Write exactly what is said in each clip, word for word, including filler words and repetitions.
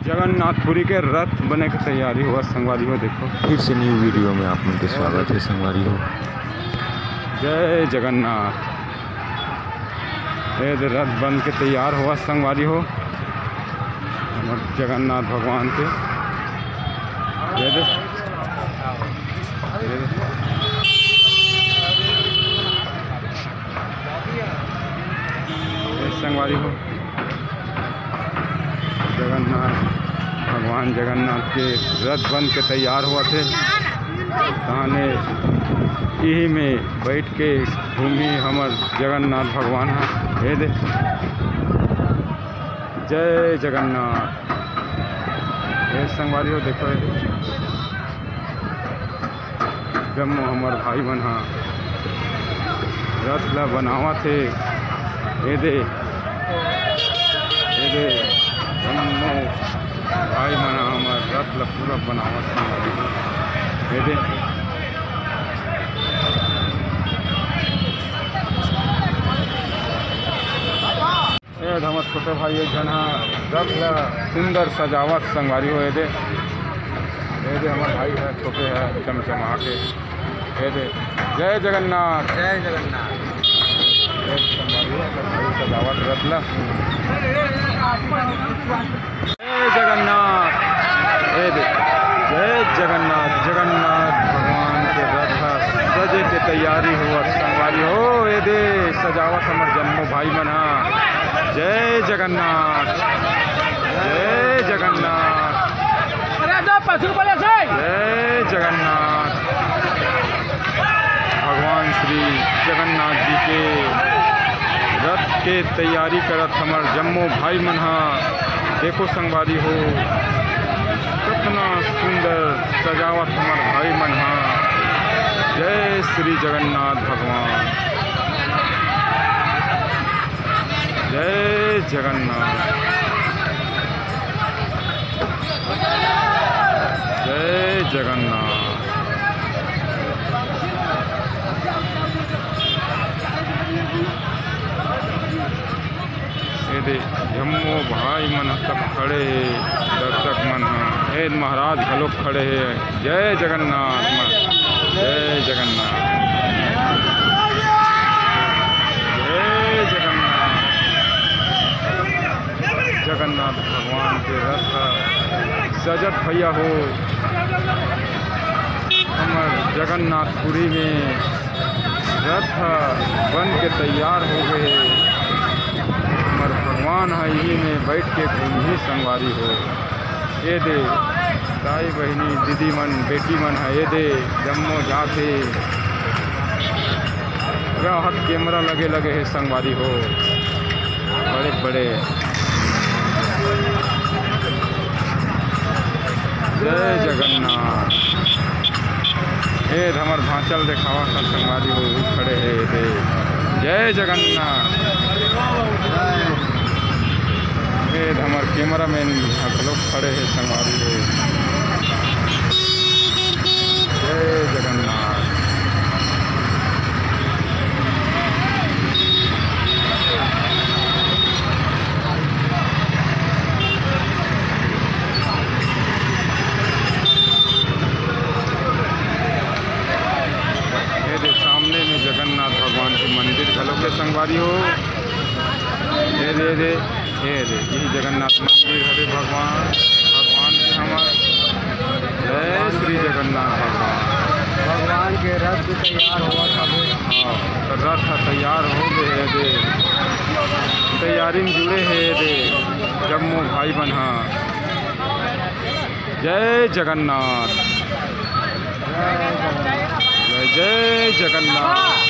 जगन्नाथपुरी के रथ बने की तैयारी हुआ संगवारी हो। देखो फिर से न्यू वीडियो में आप उनके स्वागत है संगवारी हो। जय जगन्नाथ। ये रथ बन के तैयार हुआ संगवारी हो जगन्नाथ भगवान के। ये दे, ये दे। संगवारी हो जगन्नाथ भगवान जगन्नाथ के रथ बन के तैयार हुआ थे। ताने यही में बैठ के घूमी हमर जगन्नाथ भगवान है। हे दे जय जगन्नाथ। ये संगवारी हो देखो ये जम्मो हमर भाई बन हाँ रथ ला बनावा थे। ये दे ये दे जम्मो भाई बना हमर रथ ला पूरा बनावा थे। ये दे हमर छोटे भाई एक जन रथ ला सुंदर सजावट संगवारी हो। ये दे ये दे हमारे भाई है छोटे है चमचमा के। ये दे जय जगन्नाथ जय जगन्नाथ। भाई सजावट रथ ला जय जगन्नाथ। ये दे जय जगन्नाथ। जगन्नाथ भगवान के रथ सजे के तैयारी हुआ संगवारी हो। ये दे सजावट हमारे जम्मो भाई बना। जय जगन्नाथ जय जगन्नाथ जय जगन्नाथ। भगवान श्री जगन्नाथ जी के रथ के तैयारी करत हमार जम्मो भाई मन हा। देखो संगवारी हो कितना सुंदर सजावट हमार भाई मन हा। जय श्री जगन्नाथ भगवान जय जगन्नाथ जय जगन्नाथ। ये दे जम्मो भाई मन सब खड़े है दर्शक मन है। महाराज घलोक खड़े है। जय जगन्नाथ जय जगन्नाथ जय जगन्नाथ। जगन्नाथ भगवान के रथ सजत भैया हो हमर जगन्नाथपुरी में रथ बन के तैयार हो गए। हमर भगवान है यही में बैठ के घूमी संगवारी हो। ये दे दाई बहनी दीदी मन बेटी मन है। ये दे जम्मो जाते राहत कैमरा लगे लगे है संगवारी हो बड़े बड़े। जय जगन्नाथ। ये हमार भांचल देखावा का संगवारी हो खड़े है। दे जय जगन्नाथ। ये हमार कैमरा मैन लोग खड़े हैं संगवारी हो। जय जगन्नाथ। सामने में जगन्नाथ भगवान के मंदिर घलों के संगवारी हो। ये दे दे ये दे यही जगन्नाथ मंदिर हरे भगवान भगवान के हमार। जय श्री जगन्नाथ भगवान। भगवान के रथ भी तैयार हुआ था। हाँ रथ तैयार हो गए दे तैयारी में जुड़े है दे जम्मो भाई बना। जय जगन्नाथ जय जगन्नाथ।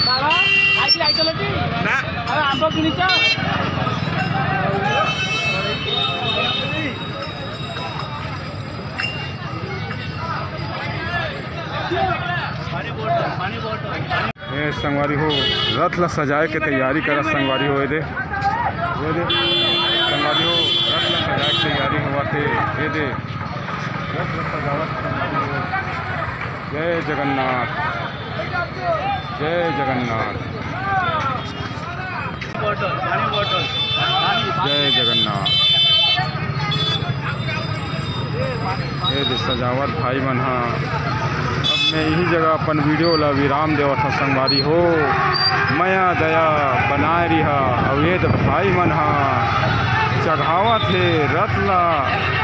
ये संगवारी हो रथ ला सजाए के तैयारी कर संगवारी हो। दे ये दे संगवारी हो रथ ला सजाए के तैयारी हुआ थे। ये दे रथ ला सजावट। जय जगन्नाथ जय जगन्नाथ जय जगन्नाथ। ये दे सजावट भाई मन हा। अब मैं यही जगह अपन वीडियो ला विराम देवत हा संगवारी हो। मया दया बनाए रिहा और ये दे भाई मन हा चढ़ावत हे रथ ला।